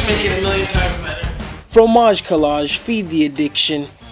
make it a million times better. Fromage Collage, feed the addiction.